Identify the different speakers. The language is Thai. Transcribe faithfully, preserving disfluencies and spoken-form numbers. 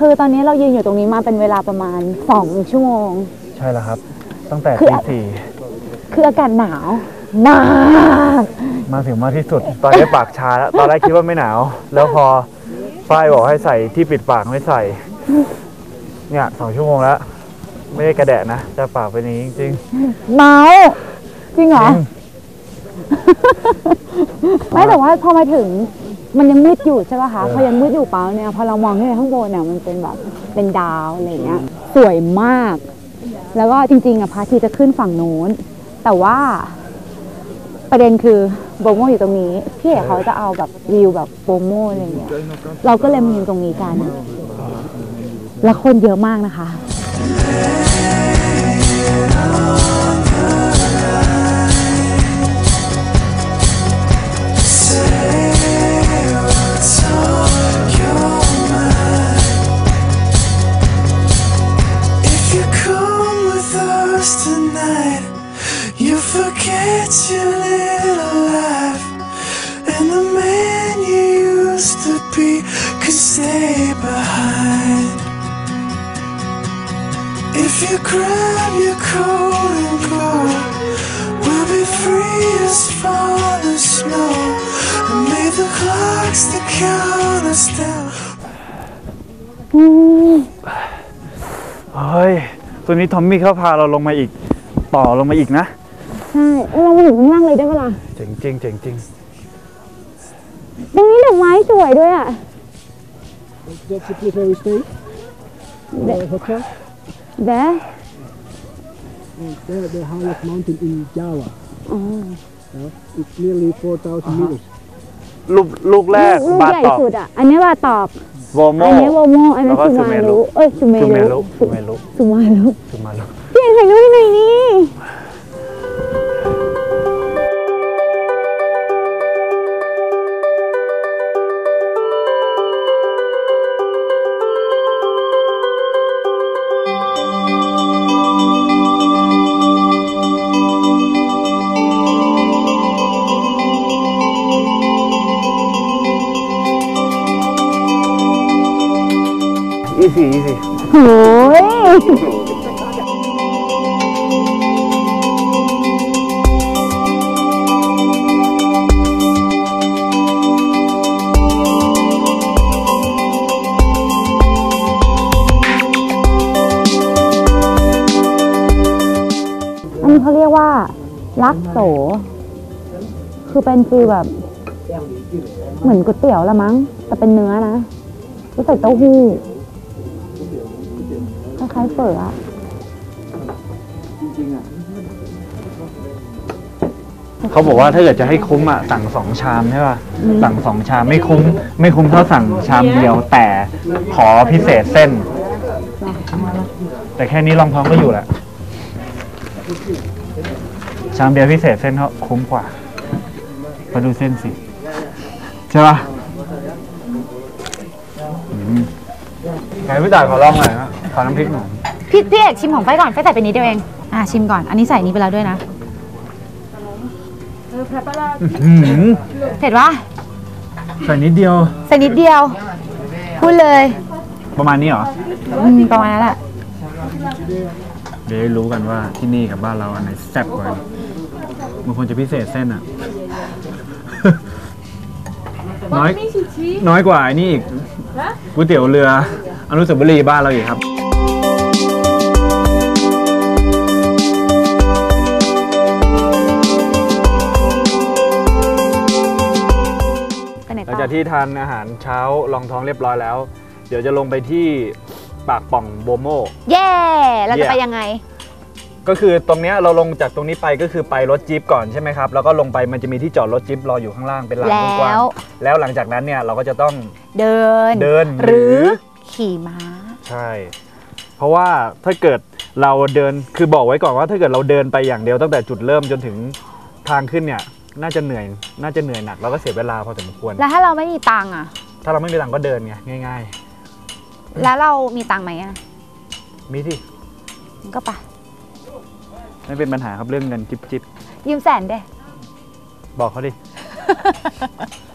Speaker 1: คือตอนนี้เรายืนอยู่ตรงนี้มาเป็นเวลาประมาณสองชั่วโมง
Speaker 2: ใช่แล้วครับตั้งแต่ตีสี่
Speaker 1: คืออากาศหนาวมาก
Speaker 2: มาถึงมากที่สุดตอนนี้ปากชาแล้วตอนแรกคิดว่าไม่หนาวแล้วพอฝ้ายบอกให้ใส่ที่ปิดปากไม่ใส่เนี่ยสองชั่วโมงแล้วไม่ได้กระแดะนะแต่ปากเป็นอย่างนี้จริง
Speaker 1: ๆเมาจริงเหรอไม่แต่ว่าพอมาถึงมันยังมืดอยู่ใช่ป่ะคะพอยังมืดอยู่เปล่าเนี่ยพอเรามองขึ้นไปข้างบนเนี่ยมันเป็นแบบเป็นดาวอะไรเงี้ยสวยมากแล้วก็จริงๆอะพระอาทิตย์จะขึ้นฝั่งโน้นแต่ว่าประเด็นคือโบโมอยู่ตรงนี้พี่เอกเขาจะเอาแบบวิวแบบโบโมอะไรเงี้ยเราก็เลยมาอยู่ตรงนี้กันแล้วคนเยอะมากนะคะ
Speaker 3: You forget your little life, and the man you used to be could stay behind. If you grab your coat and go, we'll be free as falling snow, and may the clocks that count us down.
Speaker 2: เฮ้ยตัวนี้ทอมมี่เขาพาเราลงมาอีกต่อลงมาอีกนะ
Speaker 1: ใช่เรามาถึงข้างล่างเลยได้เวลา
Speaker 2: เจ๋งจริงเจ๋งจริง
Speaker 1: ตรงนี้ดอกไม้สวยด้วยอ่ะ
Speaker 4: That's the place where we stay. The hotel.
Speaker 1: There.
Speaker 4: There, the highest mountain in Java.
Speaker 1: Oh.
Speaker 4: It's nearly four thousand meters.
Speaker 2: ลูกลูกแรก
Speaker 1: บาตอกอันนี้บาตอก
Speaker 2: โวโม
Speaker 1: อันนี้โวโมอันนี้ซูมารุเอ้ยซูเมรุ
Speaker 2: ซูเมรุ
Speaker 1: ซูมารุ
Speaker 2: ซูมารุ
Speaker 1: เปลี่ยนถ่ายรูปหน่อยนี่
Speaker 2: easy easy
Speaker 1: โอ้ยอันนี้เขาเรียกว่าลักโสคือเป็นฟีลแบบเหมือนก๋วยเตี๋ยวละมั้งแต่เป็นเนื้อนะใส่เต้าหู้คล้ายๆเฝออะ
Speaker 2: เขาบอกว่าถ้าเกิดจะให้คุ้มอ่ะสั่งสองชามใช่ป่ะสั่งสองชามไม่คุ้มไม่คุ้มเท่าสั่งชามเดียวแต่ขอพิเศษเส้นแต่แค่นี้รองท้องก็อยู่แหละชามเดียวพิเศษเส้นเขาคุ้มกว่ามาดูเส้นสิใช่ป่ะไหนพี่ต่ายขอลองหน่อยนะขอน้ำพริกหน่อย
Speaker 1: พี่พี่เอกชิมของไฟก่อนไฟใส่ไปนิดเดียวเองอ่ะชิมก่อนอันนี้ใส่นี้ไปแล้วด้วยนะเผ็ดวะ
Speaker 2: ใส่นิดเดียว
Speaker 1: ใส่นิดเดียวพูดเลย
Speaker 2: ประมาณนี้เหรอ
Speaker 1: อืมประมาณนั้นแหละ
Speaker 2: เดี๋ยวรู้กันว่าที่นี่กับบ้านเราอันไหนแซ่บกว่ามันควรจะพิเศษเส้นอ่ะน้อยน้อยกว่าไอ้นี่อีกก๋วยเตี๋ยวเรืออนุสาวรีย์บ้านเราอีกครับหลังจากที่ทานอาหารเช้ารองท้องเรียบร้อยแล้วเดี๋ยวจะลงไปที่ปากป่องโบโม
Speaker 1: เย่เราจะไปยังไง
Speaker 2: ก็คือตรงนี้เราลงจากตรงนี้ไปก็คือไปรถจี๊ปก่อนใช่ไหมครับแล้วก็ลงไปมันจะมีที่จอดรถจี๊ปรออยู่ข้างล่างเป็นลานกว้างแล้วหลังจากนั้นเนี่ยเราก็จะต้อง
Speaker 1: เดิน
Speaker 2: เดิน
Speaker 1: หรือขี่ม้า
Speaker 2: ใช่เพราะว่าถ้าเกิดเราเดินคือบอกไว้ก่อนว่าถ้าเกิดเราเดินไปอย่างเดียวตั้งแต่จุดเริ่มจนถึงทางขึ้นเนี่ยน่าจะเหนื่อยน่าจะเหนื่อยหนักแล้วก็เสียเวลาพอสมควร
Speaker 1: แล้วถ้าเราไม่มีตังค์อ่ะ
Speaker 2: ถ้าเราไม่มีตังค์ก็เดินไงง่าย
Speaker 1: ๆแล้วเรามีตังค์ไหมอ่ะ
Speaker 2: มีสิ
Speaker 1: ก็ไป
Speaker 2: ไม่เป็นปัญหาครับเรื่องเงินจิบจิบ
Speaker 1: ยืมแสนเด้
Speaker 2: บอกเขาดิ